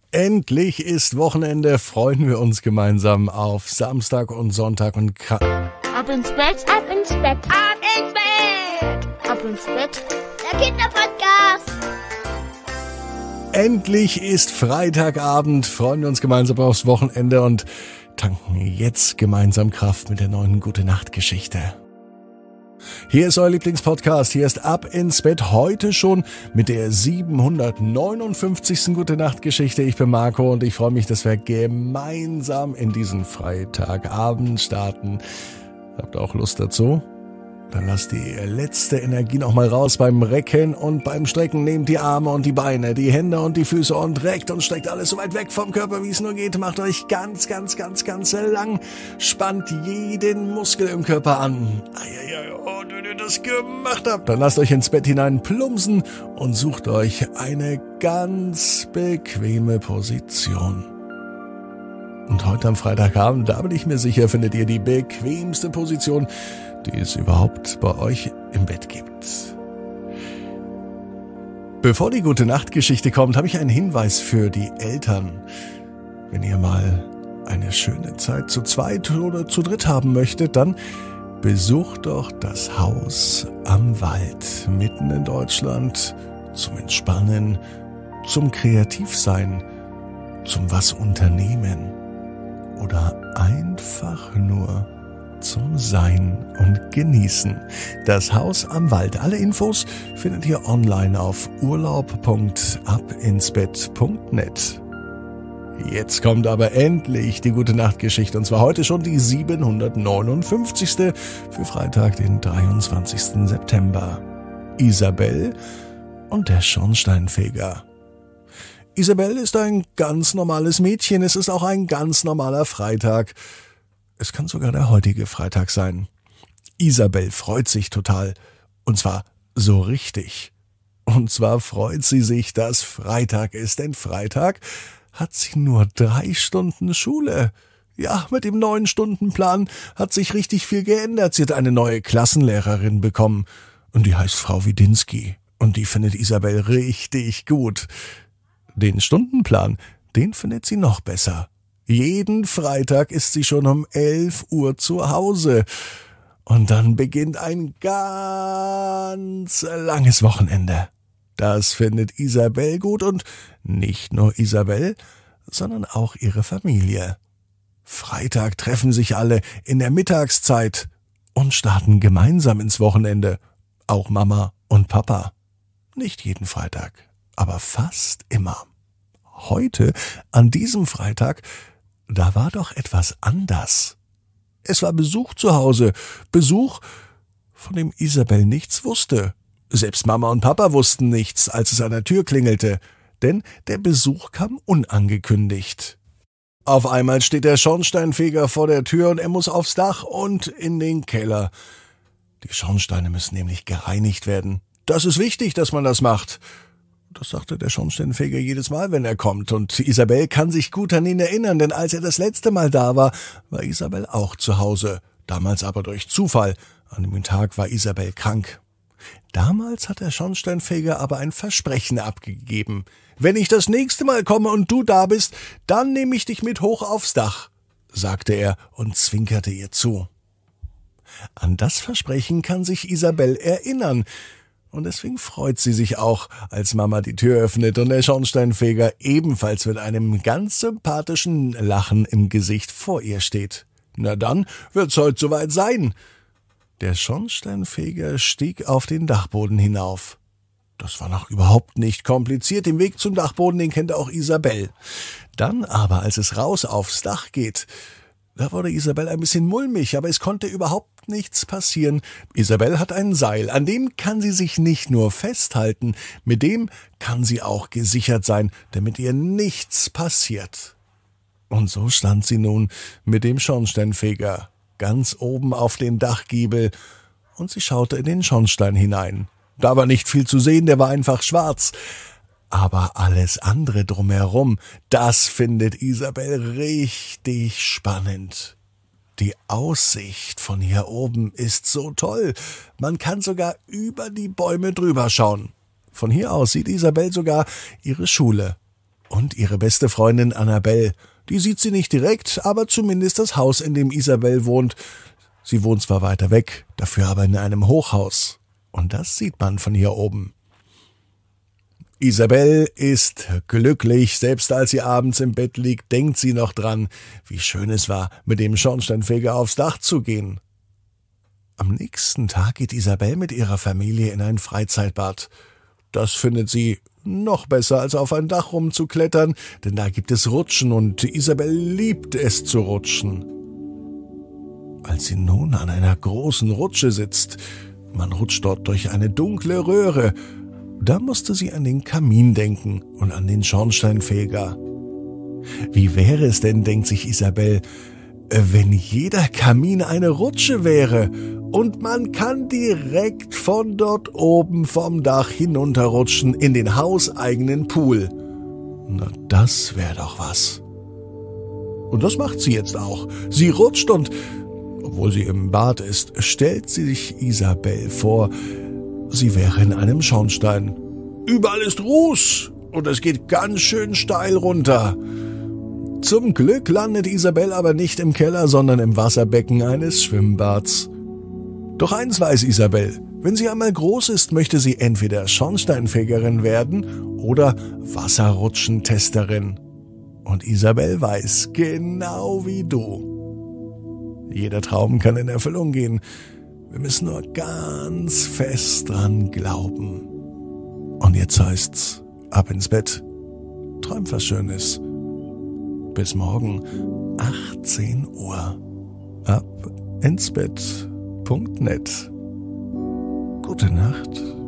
Endlich ist Wochenende, freuen wir uns gemeinsam auf Samstag und Sonntag und Ab ins Bett, ab ins Bett, ab ins Bett, ab ins Bett. Der Kinderpodcast. Endlich ist Freitagabend, freuen wir uns gemeinsam aufs Wochenende und tanken jetzt gemeinsam Kraft mit der neuen Gute-Nacht-Geschichte. Hier ist euer Lieblingspodcast, hier ist Ab ins Bett, heute schon mit der 759. Gute-Nacht-Geschichte. Ich bin Marco und ich freue mich, dass wir gemeinsam in diesen Freitagabend starten. Habt ihr auch Lust dazu? Dann lasst die letzte Energie noch mal raus beim Recken und beim Strecken. Nehmt die Arme und die Beine, die Hände und die Füße und reckt und streckt alles so weit weg vom Körper, wie es nur geht. Macht euch ganz lang. Spannt jeden Muskel im Körper an. Und wenn ihr das gemacht habt, dann lasst euch ins Bett hinein plumpsen und sucht euch eine ganz bequeme Position. Und heute am Freitagabend, da bin ich mir sicher, findet ihr die bequemste Position, die es überhaupt bei euch im Bett gibt. Bevor die Gute-Nacht-Geschichte kommt, habe ich einen Hinweis für die Eltern. Wenn ihr mal eine schöne Zeit zu zweit oder zu dritt haben möchtet, dann besucht doch das Haus am Wald mitten in Deutschland zum Entspannen, zum Kreativsein, zum was unternehmen oder einfach nur zum Sein und Genießen. Das Haus am Wald. Alle Infos findet ihr online auf urlaub.abinsbett.net. Jetzt kommt aber endlich die Gute-Nacht-Geschichte und zwar heute schon die 759. für Freitag, den 23. September. Isabel und der Schornsteinfeger. Isabel ist ein ganz normales Mädchen, es ist auch ein ganz normaler Freitag. Es kann sogar der heutige Freitag sein. Isabel freut sich total. Und zwar so richtig. Und zwar freut sie sich, dass Freitag ist. Denn Freitag hat sie nur 3 Stunden Schule. Ja, mit dem neuen Stundenplan hat sich richtig viel geändert. Sie hat eine neue Klassenlehrerin bekommen. Und die heißt Frau Widinski. Und die findet Isabel richtig gut. Den Stundenplan, den findet sie noch besser. Jeden Freitag ist sie schon um 11 Uhr zu Hause. Und dann beginnt ein ganz langes Wochenende. Das findet Isabel gut und nicht nur Isabel, sondern auch ihre Familie. Freitag treffen sich alle in der Mittagszeit und starten gemeinsam ins Wochenende. Auch Mama und Papa. Nicht jeden Freitag, aber fast immer. Heute, an diesem Freitag, da war doch etwas anders. Es war Besuch zu Hause, Besuch, von dem Isabel nichts wusste. Selbst Mama und Papa wussten nichts, als es an der Tür klingelte, denn der Besuch kam unangekündigt. Auf einmal steht der Schornsteinfeger vor der Tür und er muss aufs Dach und in den Keller. Die Schornsteine müssen nämlich gereinigt werden. Das ist wichtig, dass man das macht. Das sagte der Schornsteinfeger jedes Mal, wenn er kommt. Und Isabel kann sich gut an ihn erinnern, denn als er das letzte Mal da war, war Isabel auch zu Hause. Damals aber durch Zufall. An dem Tag war Isabel krank. Damals hat der Schornsteinfeger aber ein Versprechen abgegeben. Wenn ich das nächste Mal komme und du da bist, dann nehme ich dich mit hoch aufs Dach, sagte er und zwinkerte ihr zu. An das Versprechen kann sich Isabel erinnern. Und deswegen freut sie sich auch, als Mama die Tür öffnet und der Schornsteinfeger ebenfalls mit einem ganz sympathischen Lachen im Gesicht vor ihr steht. Na dann wird's heute soweit sein. Der Schornsteinfeger stieg auf den Dachboden hinauf. Das war noch überhaupt nicht kompliziert. Den Weg zum Dachboden, den kennt auch Isabel. Dann aber, als es raus aufs Dach geht, da wurde Isabel ein bisschen mulmig, aber es konnte überhaupt nichts passieren. Isabel hat ein Seil, an dem kann sie sich nicht nur festhalten, mit dem kann sie auch gesichert sein, damit ihr nichts passiert. Und so stand sie nun mit dem Schornsteinfeger ganz oben auf den Dachgiebel und sie schaute in den Schornstein hinein. Da war nicht viel zu sehen, der war einfach schwarz. Aber alles andere drumherum, das findet Isabel richtig spannend. Die Aussicht von hier oben ist so toll. Man kann sogar über die Bäume drüber schauen. Von hier aus sieht Isabel sogar ihre Schule. Und ihre beste Freundin Annabelle, die sieht sie nicht direkt, aber zumindest das Haus, in dem Isabelle wohnt. Sie wohnt zwar weiter weg, dafür aber in einem Hochhaus. Und das sieht man von hier oben. Isabelle ist glücklich, selbst als sie abends im Bett liegt, denkt sie noch dran, wie schön es war, mit dem Schornsteinfeger aufs Dach zu gehen. Am nächsten Tag geht Isabelle mit ihrer Familie in ein Freizeitbad. Das findet sie noch besser, als auf ein Dach rumzuklettern, denn da gibt es Rutschen und Isabelle liebt es zu rutschen. Als sie nun an einer großen Rutsche sitzt, man rutscht dort durch eine dunkle Röhre, da musste sie an den Kamin denken und an den Schornsteinfeger. Wie wäre es denn, denkt sich Isabelle, wenn jeder Kamin eine Rutsche wäre und man kann direkt von dort oben vom Dach hinunterrutschen in den hauseigenen Pool. Na, das wäre doch was. Und das macht sie jetzt auch. Sie rutscht und, obwohl sie im Bad ist, stellt sie sich Isabelle vor, sie wäre in einem Schornstein. Überall ist Ruß und es geht ganz schön steil runter. Zum Glück landet Isabelle aber nicht im Keller, sondern im Wasserbecken eines Schwimmbads. Doch eins weiß Isabelle, wenn sie einmal groß ist, möchte sie entweder Schornsteinfegerin werden oder Wasserrutschentesterin. Und Isabelle weiß, genau wie du. Jeder Traum kann in Erfüllung gehen. Wir müssen nur ganz fest dran glauben. Und jetzt heißt's, ab ins Bett. Träumt was Schönes. Bis morgen, 18 Uhr. Ab ins Bett.net. Gute Nacht.